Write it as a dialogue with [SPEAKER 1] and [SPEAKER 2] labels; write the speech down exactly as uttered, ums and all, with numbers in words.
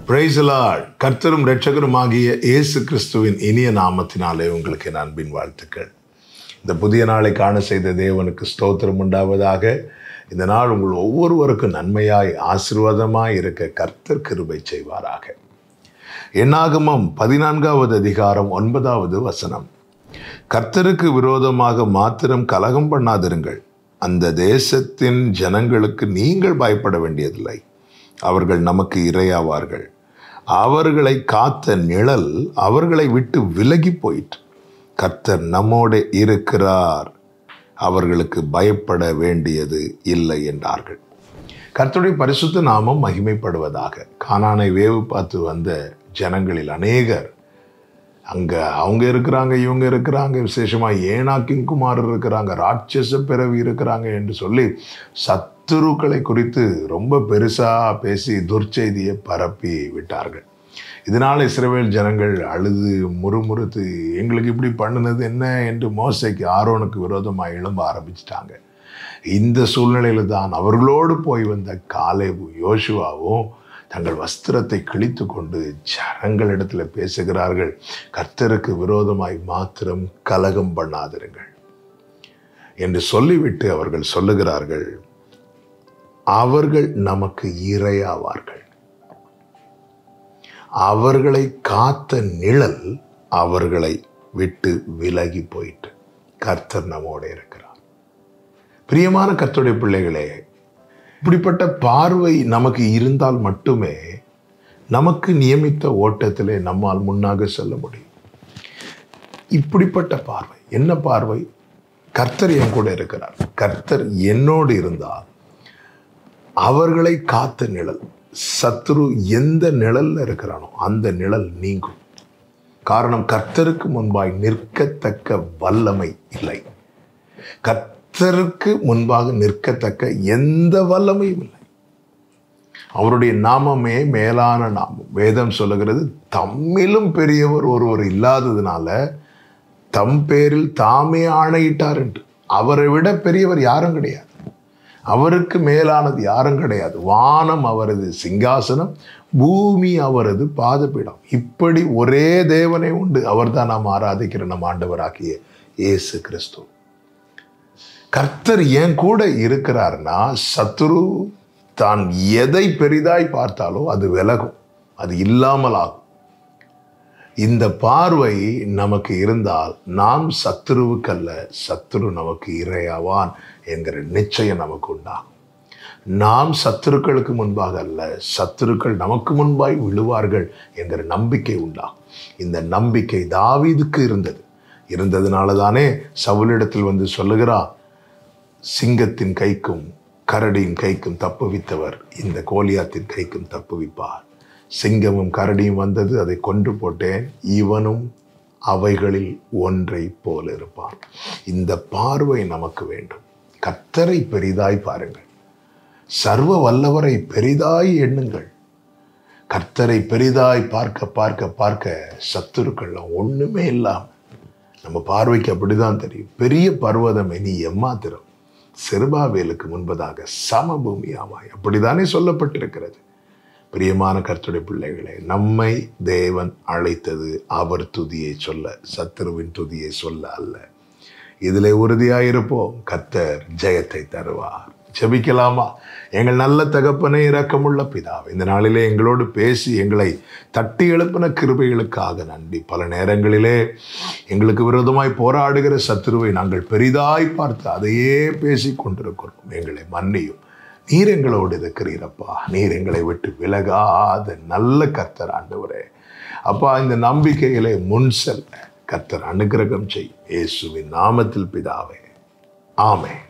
[SPEAKER 1] Praise the Lord. கர்த்தரும் இரட்சகரும் ஆகிய இயேசு கிறிஸ்துவின் இனிய நாமத்தினாலே உங்களுக்கு என் அன்பின் வாழ்த்துக்கள். இந்த புதிய நாளை காண செய்த தேவனுக்கு ஸ்தோத்திரம் உண்டாவதாக. இந்த நாள் உங்கள் ஒவ்வொருவருக்கும் நன்மையாய் ஆசீர்வாதமாய் இருக்க கர்த்தர் கிருபை செய்வாராக. என்னாகமம் பதினான்காவது அதிகாரம் ஒன்பதாவது வசனம். கர்த்தருக்கு விரோதமாக மாத்திரம் கலகம் பண்ணாதிருங்கள். அந்த தேசத்தின் ஜனங்களுக்கு நீங்கள் பயப்பட வேண்டியதில்லை. அவர்கள் நமக்கு இரையாவார்கள். அவர்களை காத்த நிழல் அவர்களை விட்டு விலகி போயிற்று. கர்த்தர் நம்மோடு இருக்கிறார், அவர்களுக்கு பயப்பட வேண்டியது இல்லை என்றார்கள். கர்த்தருடைய பரிசுத்த நாமம் மகிமைப்படுவதாக. கானானை வேவு பார்த்து வந்த ஜனங்களில் அநேகர் அங்கே அவங்க இருக்கிறாங்க, இவங்க இருக்கிறாங்க, விசேஷமாக ஏனாக்கின் குமாரர் இருக்கிறாங்க, ராட்சச பிறவி இருக்கிறாங்க என்று சொல்லி சத்துருக்களை குறித்து ரொம்ப பெருசாக பேசி துர்ச்செய்தியை பரப்பி விட்டார்கள். இதனால் இஸ்ரவேல் ஜனங்கள் அழுது முறுமுறுத்து எங்களுக்கு இப்படி பண்ணினது என்ன என்று மோசேக்கு ஆரோனுக்கு விரோதமாக எழும்ப ஆரம்பிச்சிட்டாங்க. இந்த சூழ்நிலையில் தான் அவர்களோடு போய் வந்த காலேபும் யோசுவாவும் தங்கள் வஸ்திரத்தை கிழித்து கொண்டு ஜனங்களிடத்தில் பேசுகிறார்கள். கர்த்தருக்கு விரோதமாய் மாத்திரம் கலகம் பண்ணாதிருங்கள் என்று சொல்லிவிட்டு அவர்கள் சொல்லுகிறார்கள், அவர்கள் நமக்கு இரையாவார்கள். அவர்களை காத்த நிழல் அவர்களை விட்டு விலகி போயிட்டு. கர்த்தர் நம்மோடு இருக்கிறார். பிரியமான கர்த்தருடைய பிள்ளைகளே, இப்படிப்பட்ட பார்வை நமக்கு இருந்தால் மட்டுமே நமக்கு நியமித்த ஓட்டத்திலே நம்மால் முன்னாக செல்ல முடியும். இப்படிப்பட்ட பார்வை என்ன பார்வை? கர்த்தர் என் கூட இருக்கிறார், கர்த்தர் என்னோடு இருந்தால் அவர்களை காத்த நிழல், சத்துரு எந்த நிழல்ல இருக்கிறானோ அந்த நிழல் நீங்கும். காரணம், கர்த்தருக்கு முன்பாய் நிற்கத்தக்க வல்லமை இல்லை. கர்த்தருக்கு முன்பாக நிற்கத்தக்க எந்த வல்லமையும் இல்லை. அவருடைய நாமமே மேலான நாமம். வேதம் சொல்லுகிறது, தம்மிலும் பெரியவர் ஒருவர் இல்லாததுனால தம் பேரில் தாமே ஆணையிட்டார் என்று. அவரை விட பெரியவர் யாரும் கிடையாது, அவருக்கு மேலானது யாரும் கிடையாது. வானம் அவரது சிங்காசனம், பூமி அவரது பாதபீடம். இப்படி ஒரே தேவனே உண்டு. அவர் தான் நாம் ஆராதிக்கிற நம் ஆண்டவராகிய இயேசு கிறிஸ்து. கர்த்தர் ஏன் கூட இருக்கிறார்னா, சத்துரு தான் எதை பெரிதாய் பார்த்தாலோ அது விலகும், அது இல்லாமல் ஆகும். இந்த பார்வை நமக்கு இருந்தால் நாம் சத்துருவுக்கல்ல, சத்துரு நமக்கு இரையாவான் என்கிற நிச்சயம் நமக்கு உண்டாகும். நாம் சத்துருக்களுக்கு முன்பாக அல்ல, சத்துருக்கள் நமக்கு முன்பாய் விழுவார்கள் என்கிற நம்பிக்கை உண்டாகும். இந்த நம்பிக்கை தாவீதுக்கு இருந்தது. இருந்ததுனால தானே சவுலிடத்தில் வந்து சொல்லுகிறார், சிங்கத்தின் கைக்கும் கரடியின் கைக்கும் தப்புவித்தவர் இந்த கோலியாத்தின் கைக்கும் தப்புவிப்பார். சிங்கமும் கரடியும் வந்தது, அதை கொன்று போட்டேன், இவனும் அவைகளில் ஒன்றை போல இருப்பான். இந்த பார்வை நமக்கு வேண்டும். கர்த்தரை பெரிதாய் பாருங்கள், சர்வ வல்லவரை பெரிதாய் எண்ணுங்கள். கர்த்தரை பெரிதாய் பார்க்க பார்க்க பார்க்க சத்துருக்கள்லாம் ஒண்ணுமே இல்லாம நம்ம பார்வைக்கு அப்படிதான் தெரியும். பெரிய பர்வதம் இனி எம்மாத்திரம், செருபாபேலுக்கு முன்பதாக சமபூமியாவாய், அப்படித்தானே சொல்லப்பட்டிருக்கிறது. பிரியமான கர்த்தருடைய பிள்ளைகளே, நம்மை தேவன் அழைத்தது அவர் துதியை சொல்ல, சத்துருவின் துதியை சொல்ல அல்ல. இதில் உறுதியாயிருப்போம், கர்த்தர் ஜெயத்தை தருவார். ஜெபிக்கலாமா? எங்கள் நல்ல தகப்பனே, இரக்கமுள்ள பிதாவே, இந்த நாளிலே எங்களோடு பேசி எங்களை தட்டி எழுப்பின கிருபைகளுக்காக நன்றி. பல நேரங்களிலே எங்களுக்கு விரோதமாய் போராடுகிற சத்துருவை நாங்கள் பெரிதாய் பார்த்து அதையே பேசி கொண்டிருக்கிறோம். எங்களை மன்னியும். நீர் எங்களோடு இருக்கிறீரப்பா. நீர் எங்களை விட்டு விலகாத நல்ல கர்த்தர் ஆண்டவரே. அப்பா, இந்த நம்பிக்கையிலே முன் செல்ல கர்த்தர் அனுக்கிரகம் செய்யும். இயேசுவின் நாமத்தில் பிதாவே, ஆமென்.